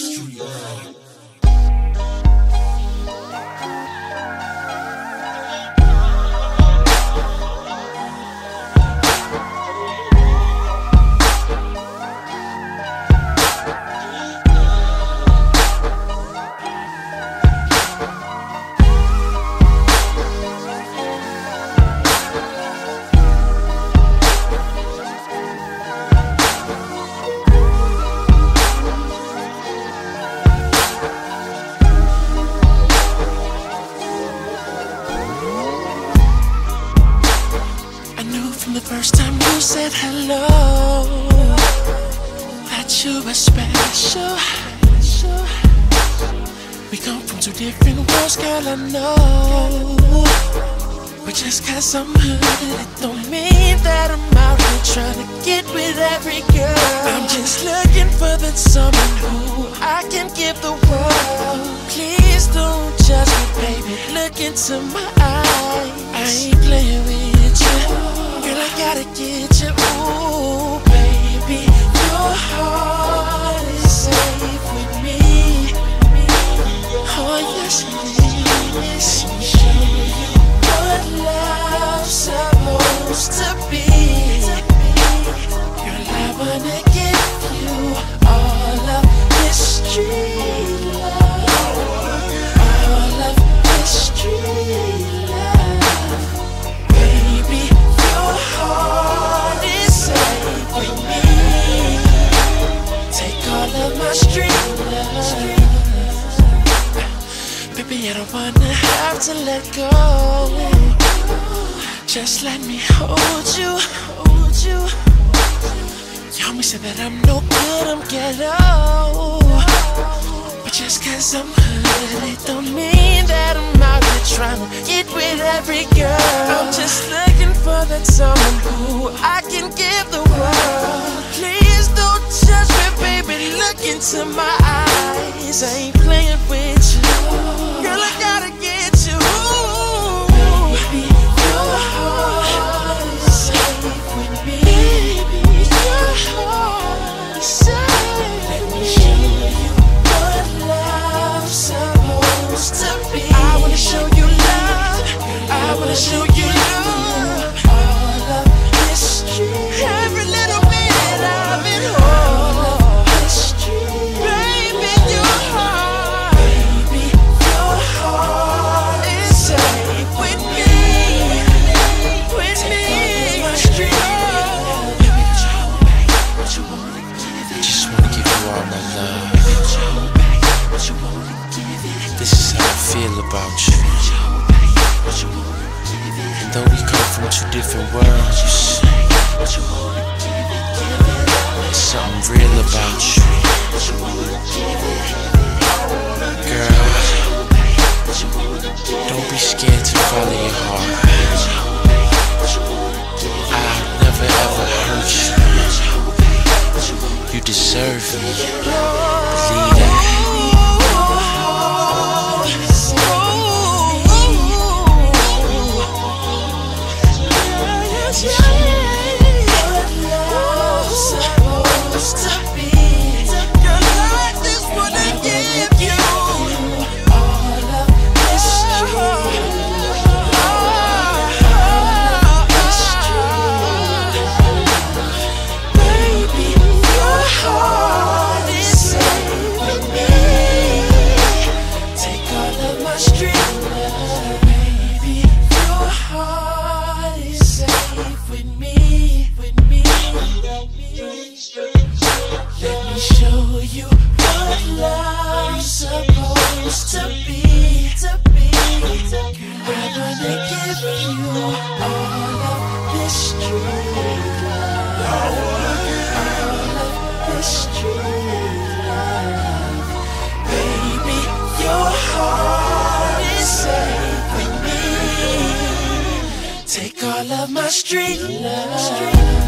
Street love. From the first time you said hello, that you were special. We come from two different worlds, girl, I know. But just cause I'm hood, it don't mean that I'm out here trying to get with every girl. I'm just looking for that someone who I can give the world. Please don't judge me, baby, look into my eyes. I ain't playing with you, girl, I gotta get you. Ooh, baby, your heart is safe with me. Oh, yes, it is. Let me show you what love's supposed to be. Girl, I wanna give you all of this street love. All of this street love. Baby, your heart is safe with me. Take all of my street love. Baby, I don't wanna have to let go. Just let me hold you, hold you. You always said that I'm no good, I'm ghetto. But just cause I'm hood, it don't mean that I'm out here trying to get with every girl. I'm just looking for that someone who I can give the world. Please don't judge me, baby, look into my eyes. I ain't playing with you, girl, I gotta get you. Baby, your heart is safe with me. Baby, your heart is safe. Let me show you what love's supposed to be. I wanna show you love, I wanna show you love. All of this street, every little bit of it, all of this street. Baby, your heart, baby, your heart is safe with me, with me. My street love. Baby, what you hold back? What you wanna give it? Just wanna give you all my love. What you hold back? What you wanna give it? This is how I feel about you. What you hold back? What you wanna give it? And though we come from two different worlds, What you wanna give it? Give it. there's something real about you. What you wanna give it? Girl, What you wanna give it? don't be scared to follow your heart. What you wanna give it? I'll never ever hurt you. You deserve me. Believe that. Take all of my street love.